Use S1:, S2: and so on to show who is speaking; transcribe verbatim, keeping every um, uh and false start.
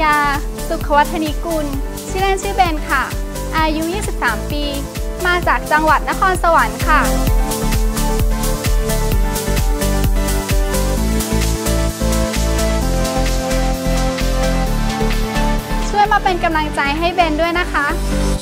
S1: ญาสุขวัฒนิกุลชื่อเล่นชื่อเบนค่ะอายุยี่สิบสามปีมาจากจังหวัดนครสวรรค์ค่ะช่วยมาเป็นกำลังใจให้เบนด้วยนะคะ